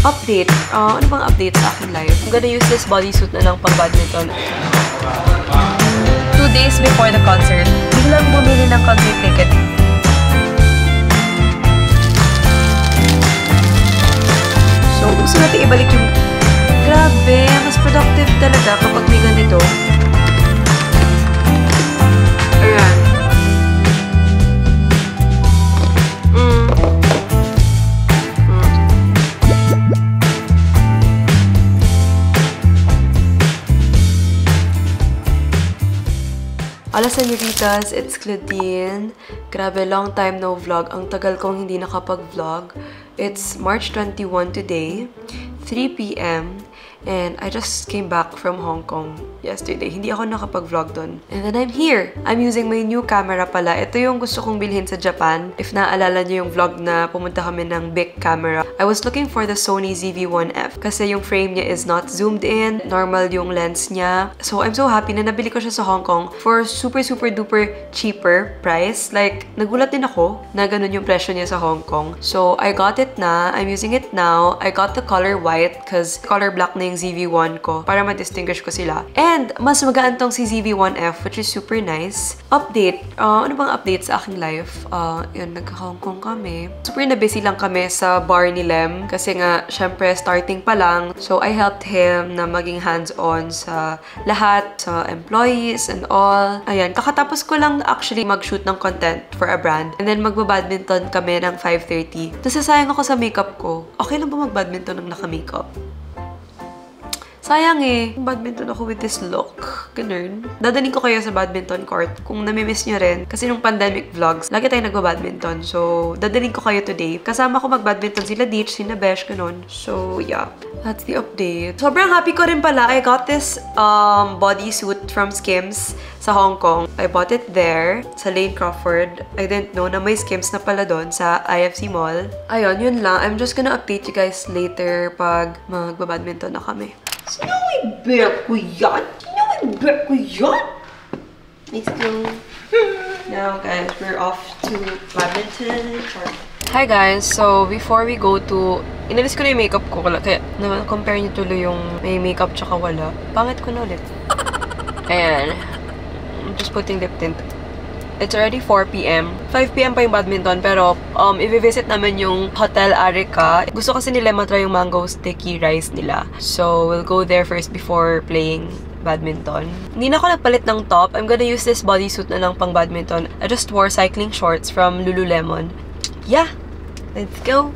Update. Ano bang update sa aking life? I'm gonna use this bodysuit na lang pang badminton. 2 days before the concert, biglang bumili ng concert ticket. So, gusto natin ibalik yung... Grabe, mas productive talaga kapag may ganito. Ayan. Hola señoritas, it's Claudine. Grabe, long time no vlog. Ang tagal kong hindi nakapag-vlog. It's March 21 today, 3 p.m. And I just came back from Hong Kong yesterday. Hindi ako nakapag-vlog doon. And then I'm here. I'm using my new camera pala. Ito yung gusto kong bilhin sa Japan. If naaalala niyo yung vlog na pumunta kami ng big camera. I was looking for the Sony ZV-1F kasi yung frame niya is not zoomed in. Normal yung lens niya. So I'm so happy na nabili ko siya sa Hong Kong for super duper cheaper price. Like, nagulat din ako na ganun yung presyo niya sa Hong Kong. So I got it na. I'm using it now. I got the color white because color black na yung ZV-1 ko para ma-distinguish ko sila. And mas magaan tong si ZV-1F which is super nice. Update. Ano bang update sa aking life? Yun, nagka-Hong Kong kami. Super na busy lang kami sa bar ni Lem kasi nga, syempre, starting pa lang. So, I helped him na maging hands-on sa lahat, sa employees and all. Ayan, kakatapos ko lang actually mag-shoot ng content for a brand. And then, magba-badminton kami ng 5:30. Nasasayang ako sa makeup ko. Okay lang ba mag-badminton ng naka-makeup? Sayang eh. Badminton ako with this look. Ganun. Dadaling ko kayo sa badminton court kung namimiss nyo rin. Kasi nung pandemic vlogs, lagi tayo nagba-badminton. So, dadaling ko kayo today. Kasama ko mag-badminton sila Deech, sila Besh, ganun. So, yeah. That's the update. Sobrang happy ko rin pala. I got this bodysuit from Skims sa Hong Kong. I bought it there sa Lane Crawford. I didn't know na may Skims na pala doon sa IFC Mall. Ayun, yun lang. I'm just gonna update you guys later pag magba-badminton na kami. Sino may bear ko yan? Sino may bear ko yan? Let's go. Now, guys, we're off to badminton. Hi, guys. So, before we go to... Inalis ko na yung makeup ko. Kaya, compare nyo tuloy yung may makeup tsaka wala. Pangit ko na ulit. Ayan. I'm just putting lip tint. It's already 4 p.m. 5 p.m. pa yung badminton, pero i-visit namin yung Hotel Arica. Gusto kasi nila matry yung mango sticky rice nila. So, we'll go there first before playing badminton. Hindi na ako nagpalit ng top. I'm gonna use this bodysuit na lang pang badminton. I just wore cycling shorts from Lululemon. Yeah! Let's go!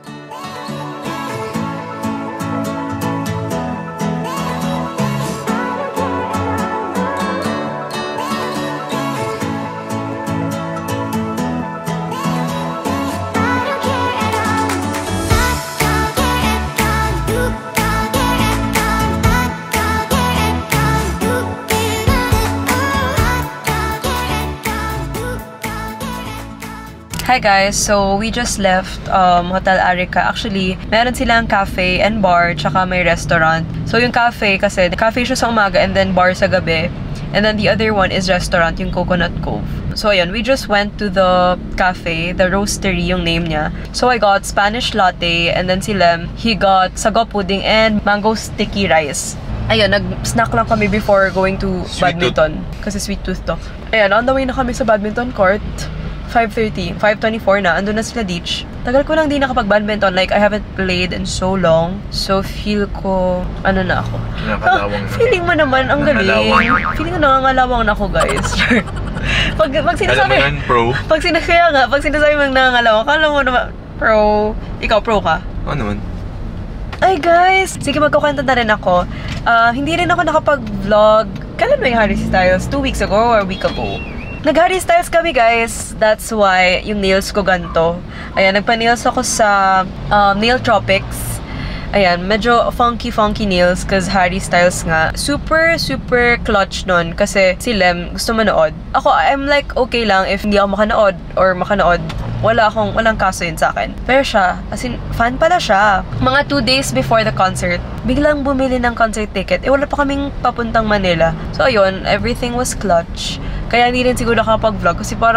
Hi guys, so we just left Hotel Arica. Actually, meron silang cafe and bar, tsaka may restaurant. So yung cafe kasi, cafe siya sa umaga and then bar sa gabi. And then the other one is restaurant, yung Coconut Cove. So ayan, we just went to the cafe, the roastery yung name niya. So I got Spanish latte and then si Lem, he got sago pudding and mango sticky rice. Ayun, nag-snack lang kami before going to badminton. Kasi sweet tooth to. Ayan, on the way na kami sa badminton court. 5:30, 5:24 na, andun na sila Deech. Tagal ko lang di nakapag-badminton, like I haven't played in so long. So feel ko, ano na ako. Feeling mo naman, ang galing. Feeling ko nangangalawang na ako, guys. pag sinasabi, alam mo yan, pro? Pag sinasabi mong nangangalawang, akala mo naman, pro, ikaw pro ka? Oo naman. Ay guys, sige magkukwento na rin ako. Hindi rin ako nakapag-vlog. Kailan ba yung Harry Styles? 2 weeks ago or a week ago? Nag-Harry Styles kami guys. That's why yung nails ko ganito. Ayan, nagpa-nails ako sa Nail Tropics. Ayan, medyo funky nails cause Harry Styles nga. Super clutch nun kasi si Lem gusto manood. Ako, I'm like okay lang if hindi ako makanood or makanood. Walang kaso yun sa akin. Pero siya, as in, fan pala siya. Mga 2 days before the concert, biglang bumili ng concert ticket. Wala pa kaming papuntang Manila. So, ayun, everything was clutch. Kaya hindi rin siguro nakapag-vlog kasi parang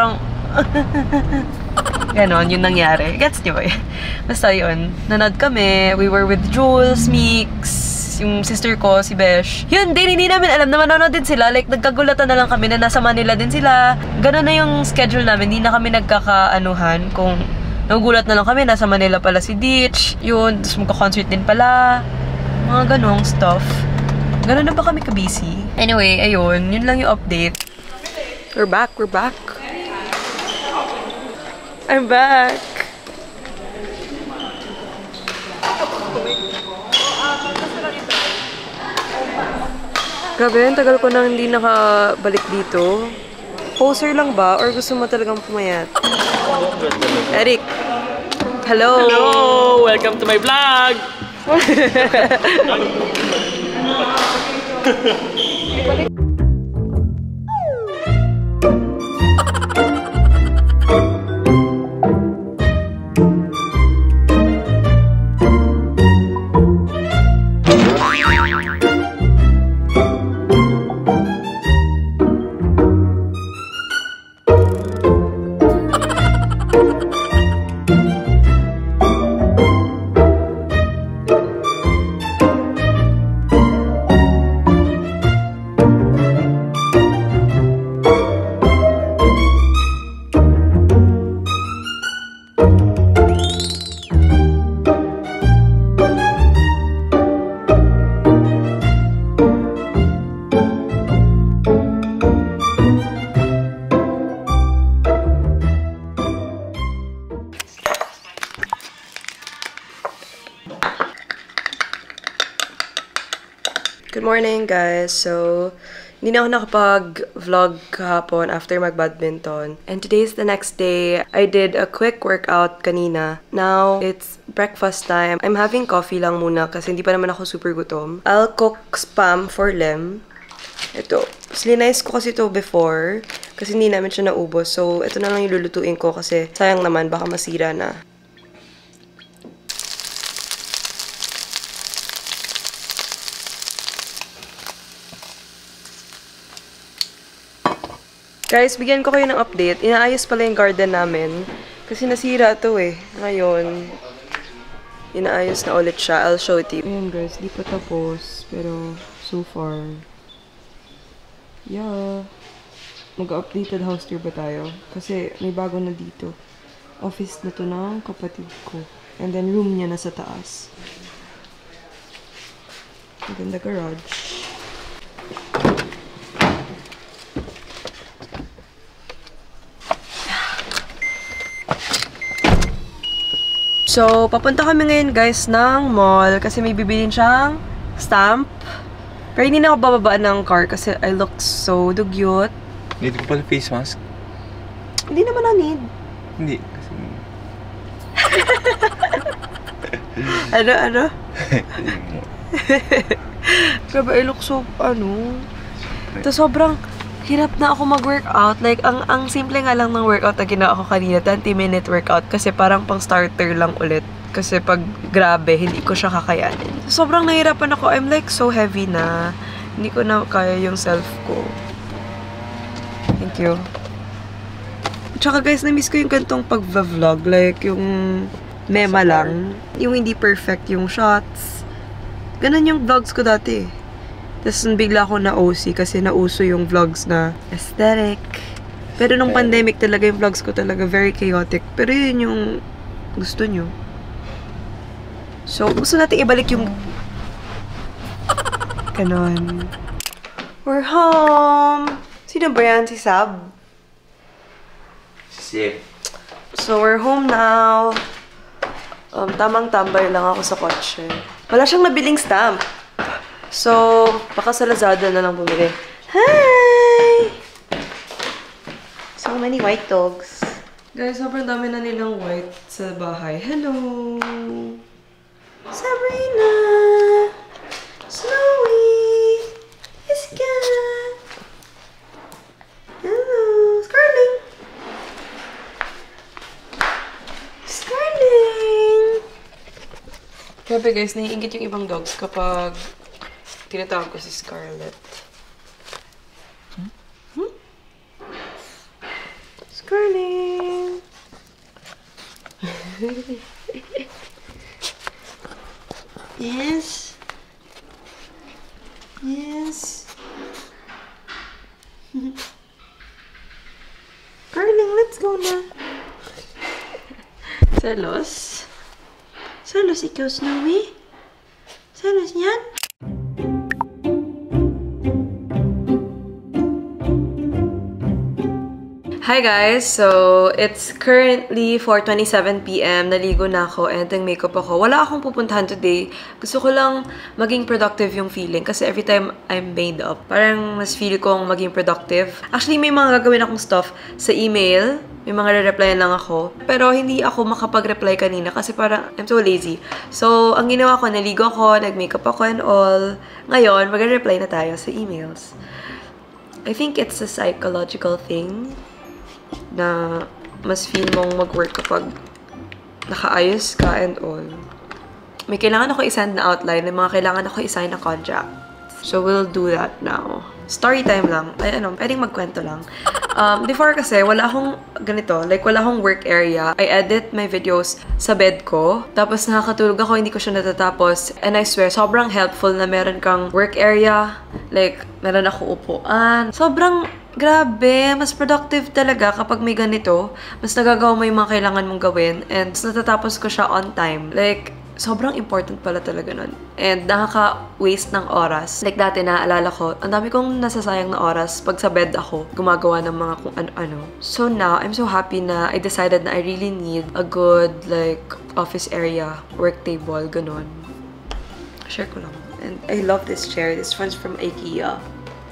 Ganon, yun nangyari. Gets nyo ba? Basta yun. Nanood kami. We were with Jules, Mix, yung sister ko, si Besh. Yun din, hindi namin alam na manonood din sila. Like, nagkagulatan na lang kami na nasa Manila din sila. Ganon na yung schedule namin. Hindi na kami nagkakaanuhan kung nagugulat na lang kami. Nasa Manila pala si Ditch. Yun, tapos magka-concert din pala. Mga ganong stuff. Ganon na ba kami ka-busy? Anyway, ayun. Yun lang yung update. We're back. We're back. I'm back. Grabe, tagal ko nang hindi nakabalik dito. Poser lang ba? Or gusto mo talagang pumayat? Eric! Hello! Hello! Welcome to my vlog! Good morning, guys. So, hindi na ako nakapag-vlog kahapon after mag-badminton. And today is the next day. I did a quick workout kanina. Now, it's breakfast time. I'm having coffee lang muna kasi hindi pa naman ako super gutom. I'll cook spam for Lem. Ito. Slinize ko kasi ito before kasi hindi namin siya naubos. So, ito na lang yung lulutuin ko kasi sayang naman, baka masira na. Guys, bigyan ko kayo ng update. Inaayos pala yung garden namin. Kasi nasira ito eh. Ngayon, inaayos na ulit siya. I'll show it to you. Ayan guys, di pa tapos. Pero, so far, yeah. Mag-updated house tour ba tayo? Kasi may bago na dito. Office na to ng kapatid ko. And then room niya nasa taas. Maganda garage. So, papunta kami ngayon guys ng mall kasi may bibilin siyang stamp. Pero hindi na ako bababa ng car kasi I look so dugyot. Need ko pala face mask? Hindi naman na need. Hindi. Kasi... ano? Grabe, I look so, Ito sobrang hirap na ako mag-workout. Like, ang simple nga lang ng workout na ginawa ko kanina, 20-minute workout, kasi parang pang starter lang ulit. Kasi pag grabe, hindi ko siya kakayanin. Sobrang nahirapan ako. I'm like so heavy na. Hindi ko na kaya yung self ko. Thank you. Tsaka guys, na-miss ko yung gantong pag-vlog. Like, yung mema lang. Yung hindi perfect yung shots. Ganun yung vlogs ko dati. Tapos bigla ako na-OC kasi nauso yung vlogs na aesthetic. Pero nung pandemic talaga yung vlogs ko talaga very chaotic. Pero yun yung gusto nyo. So, gusto natin ibalik yung... Ganon. We're home! Sino ba yan? Si Sab? Sip. So, we're home now. Tamang tambay lang ako sa kotse. Wala siyang nabiling stamp. So, baka sa Lazada na lang bumili. Hi! So many white dogs. Guys, sobrang dami na nilang white sa bahay. Hello! Sabrina! Snowy! Iska! Hello! Scarling! Scarling! Grabe guys, naiingit yung ibang dogs kapag tinatawag ko si Scarlett. Scarling! Yes. Yes. Darling, let's go na. Selos? Selos ikaw, Snowy? Selos yan? Hi guys! So, it's currently 4:27 PM. Naligo na ako and yung makeup ako. Wala akong pupuntahan today. Gusto ko lang maging productive yung feeling kasi every time I'm made up, parang mas feel kong maging productive. Actually, may mga gagawin akong stuff sa email. May mga re-replyan lang ako. Pero hindi ako makapag-reply kanina kasi parang I'm so lazy. So, ang ginawa ko, naligo ako, nag-makeup ako and all. Ngayon, mag-reply na tayo sa emails. I think it's a psychological thing na mas feel mong mag-work kapag nakaayos ka and all. May kailangan ako i-send na outline, may mga kailangan ako i-sign na contract. So, we'll do that now. Story time lang. Ay, pwedeng magkwento lang. Before kasi, wala akong ganito. Like, wala akong work area. I edit my videos sa bed ko. Tapos, nakakatulog ako, hindi ko siya natatapos. And I swear, sobrang helpful na meron kang work area. Like, meron ako upuan. Sobrang grabe, mas productive talaga kapag may ganito. Mas nagagawa mo yung mga kailangan mong gawin. And mas natatapos ko siya on time. Like, sobrang important pala talaga nun. And nakaka-waste ng oras. Like dati, naaalala ko, ang dami kong nasasayang na oras pag sa bed ako, gumagawa ng mga kung ano-ano. So now, I'm so happy na I decided na I really need a good, like, office area, work table, ganun. Share ko lang. And I love this chair. This one's from IKEA.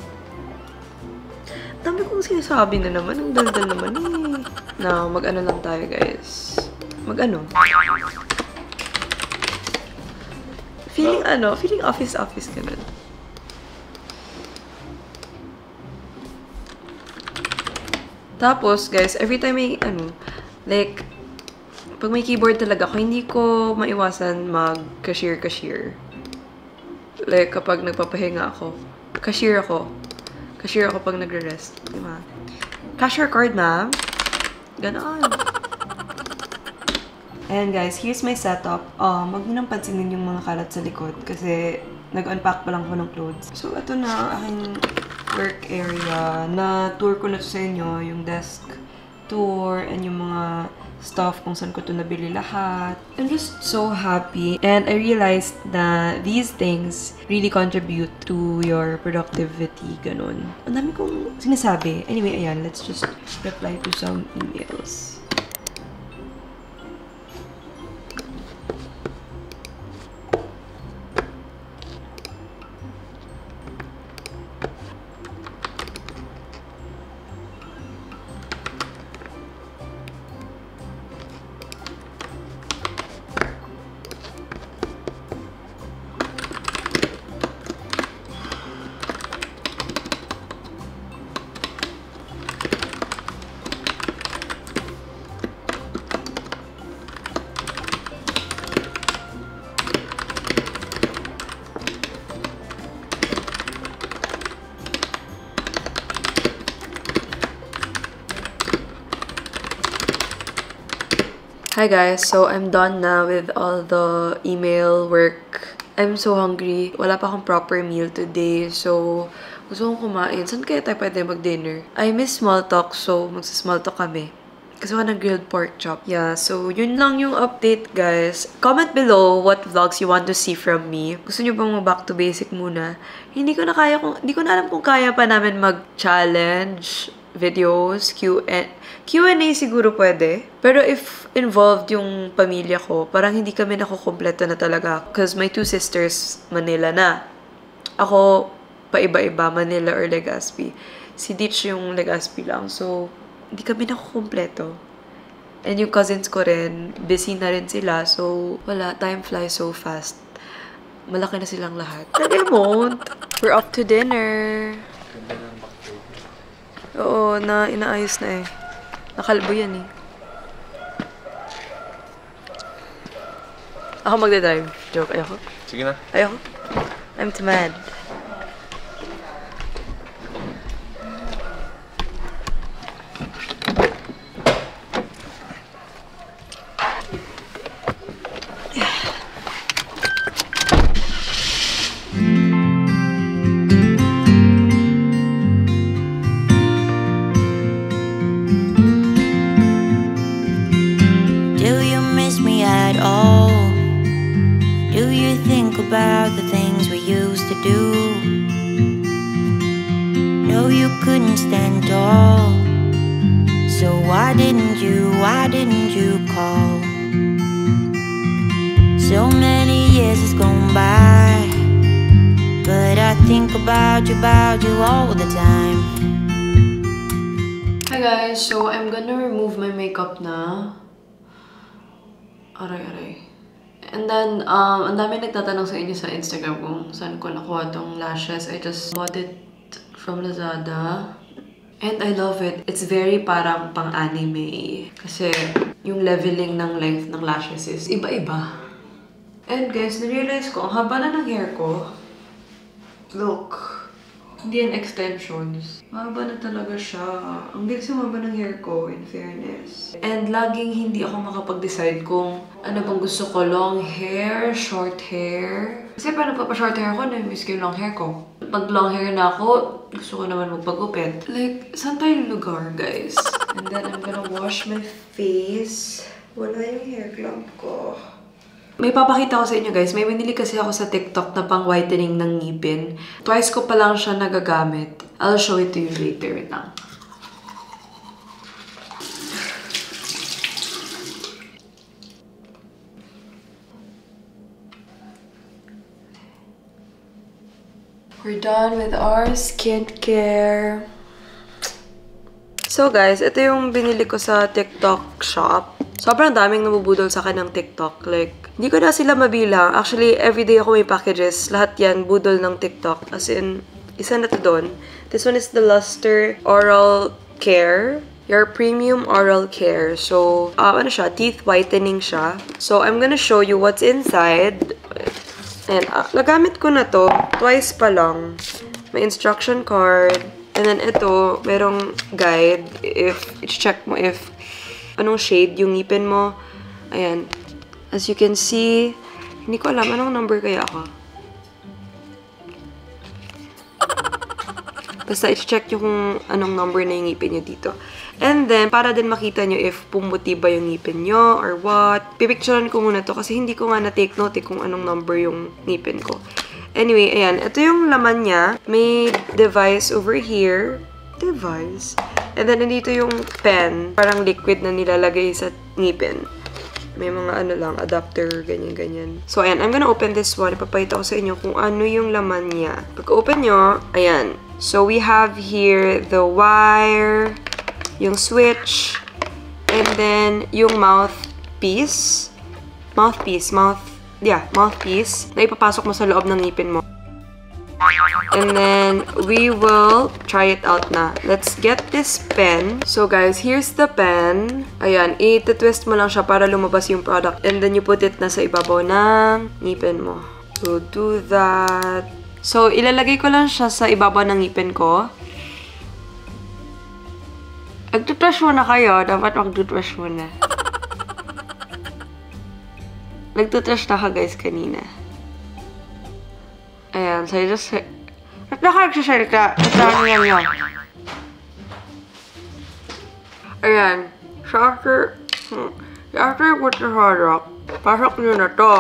Dami kong sinasabi na naman. Ang daldal naman eh. Now, mag-ano lang tayo, guys. Mag-ano? Feeling office ka nun. Tapos, guys, every time may, like, pag may keyboard talaga ako, hindi ko maiwasan mag-cashier. Like, kapag nagpapahinga ako, cashier ako. Cashier ako pag nagre-rest. Diba? Cashier card, ma'am. Ganon. And guys, here's my setup. Wag mo nang pansinin yung mga kalat sa likod kasi nag-unpack pa lang ko ng clothes. So, ito na aking work area. Na-tour ko na sa inyo yung desk tour and yung mga stuff kung saan ko ito nabili lahat. I'm just so happy and I realized na these things really contribute to your productivity, ganun. Ang dami kong sinasabi. Anyway, ayan, let's just reply to some emails. Hi guys, so I'm done na with all the email work. I'm so hungry. Wala pa akong proper meal today, so gusto kong kumain. Saan kaya tayo pwede mag-dinner? I miss small talk, so magsa-small talk kami. Kasi ako ng grilled pork chop. Yeah, so yun lang yung update, guys. Comment below what vlogs you want to see from me. Gusto nyo bang back to basic muna? Hindi ko na alam kung kaya pa namin mag-challenge videos, Q&A siguro pwede. Pero if involved yung pamilya ko, parang hindi kami nakukompleto na talaga. Because my two sisters, Manila na. Ako, paiba-iba, Manila or Legazpi. Si Ditch yung Legazpi lang. So, hindi kami nakukompleto. And yung cousins ko rin, busy na rin sila. So, wala. Time flies so fast. Malaki na silang lahat. Nag-emote. We're off to dinner. Oo, inaayos na eh. Nakalbo yan eh. Ako magdadrive. Joke, ayoko. Sige na. Ayoko. I'm too mad. Do you think about the things we used to do? No, you couldn't stand tall. So why didn't you call? So many years has gone by, but I think about you all the time. Hi guys, so I'm gonna remove my makeup na. Aray. And then, ang dami nagtatanong sa inyo sa Instagram kung saan ko nakuha tong lashes. I just bought it from Lazada. And I love it. It's very parang pang-anime. Kasi yung leveling ng length ng lashes is iba-iba. And guys, narealize ko, ang haba na ng hair ko. Look. Hindi yan extensions. Mahaba na talaga siya. Ang bilis humaba ng hair ko, in fairness. And laging hindi ako makapag-decide kung ano bang gusto ko. Long hair, short hair. Kasi paano pa-short hair ako, na-miss ko yung long hair ko. Pag long hair na ako, gusto ko naman magpagupit. Like, saan tayong lugar, guys? And then I'm gonna wash my face. Wala yung hair glove ko. May papakita ko sa inyo guys, may binili kasi ako sa TikTok na pang whitening ng ngipin. Twice ko pa lang siya nagagamit. I'll show it to you later. Wait lang. We're done with our skincare. So guys, ito yung binili ko sa TikTok shop. Sobrang daming nabubudol sa akin ng TikTok. Like, hindi ko na sila mabilang. Actually, everyday ako may packages. Lahat yan, budol ng TikTok. As in, isa na to doon. This one is the Luster Oral Care. Your Premium Oral Care. So, ano siya? Teeth whitening siya. So, I'm gonna show you what's inside. And, nagamit ko na to. Twice pa lang. May instruction card. And then, ito, merong guide. Check mo if anong shade yung ngipin mo. Ayan. As you can see, hindi ko alam anong number kaya ako. Basta i-check nyo kung anong number na yung ngipin nyo dito. And then, para din makita nyo if pumuti ba yung ngipin nyo or what. Pipicturean ko muna to kasi hindi ko nga na-take note kung anong number yung ngipin ko. Anyway, ayan. Ito yung laman niya. May device over here. Device? And then, nandito yung pen. Parang liquid na nilalagay sa ngipin. May mga ano lang, adapter, ganyan-ganyan. So, ayan. I'm gonna open this one. Ipapakita ko sa inyo kung ano yung laman niya. Pagka-open nyo, ayan. So, we have here the wire, yung switch, and then yung mouthpiece. Mouthpiece na ipapasok mo sa loob ng ngipin mo. And then, we will try it out na. Let's get this pen. So, guys, here's the pen. Ayan, i-twist mo lang siya para lumabas yung product. And then, you put it na sa ibabaw ng ngipin mo. So, do that. So, ilalagay ko lang siya sa ibabaw ng ngipin ko. Nag-toothbrush muna kayo. Dapat mag-toothbrush muna. Nag-toothbrush na ka, guys, kanina. Ayan, so I just... Ba't nakakagsasalita? Ito nyo. Ayan. So after you put the product, pasok nyo na to.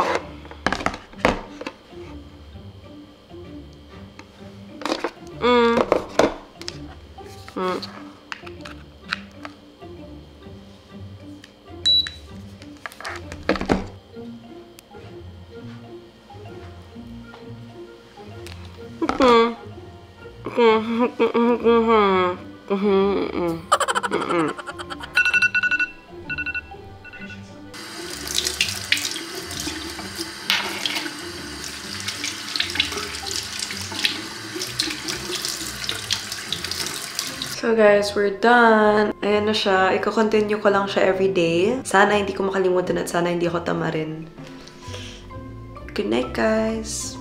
So guys, we're done. Ayan na siya. Iko-continue ko lang siya everyday. Sana hindi ko makalimutan at sana hindi ako tamarin. Good night, guys!